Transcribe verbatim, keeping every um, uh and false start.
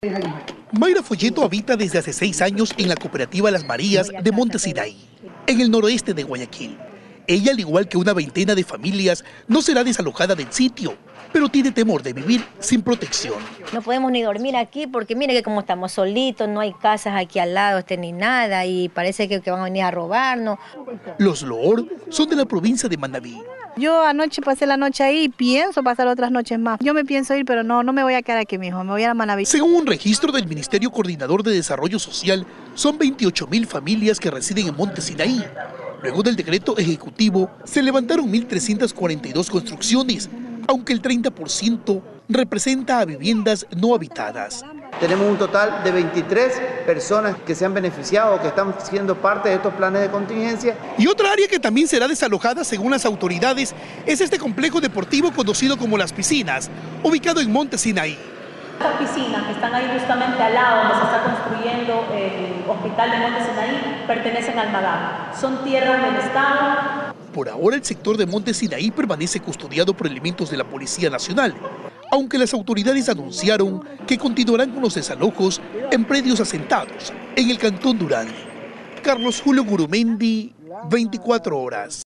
Mayra Folleto habita desde hace seis años en la cooperativa Las Marías de Monte Sinaí, en el noroeste de Guayaquil. Ella, al igual que una veintena de familias, no será desalojada del sitio, pero tiene temor de vivir sin protección. No podemos ni dormir aquí porque mire que como estamos solitos, no hay casas aquí al lado este, ni nada y parece que, que van a venir a robarnos. Los Loor son de la provincia de Manabí. Yo anoche pasé la noche ahí y pienso pasar otras noches más. Yo me pienso ir, pero no, no me voy a quedar aquí mismo, me voy a Manabí. Según un registro del Ministerio Coordinador de Desarrollo Social, son veintiocho mil familias que residen en Monte Sinaí. Luego del decreto ejecutivo, se levantaron mil trescientas cuarenta y dos construcciones, aunque el treinta por ciento representa a viviendas no habitadas. Tenemos un total de veintitrés personas que se han beneficiado o que están siendo parte de estos planes de contingencia. Y otra área que también será desalojada según las autoridades es este complejo deportivo conocido como Las Piscinas, ubicado en Monte Sinaí. Estas piscinas que están ahí justamente al lado donde se está construyendo el hospital de Monte Sinaí pertenecen al MADAP. Son tierras del Estado. Por ahora el sector de Monte Sinaí permanece custodiado por elementos de la Policía Nacional, aunque las autoridades anunciaron que continuarán con los desalojos en predios asentados en el Cantón Durán. Carlos Julio Gurumendi, veinticuatro horas.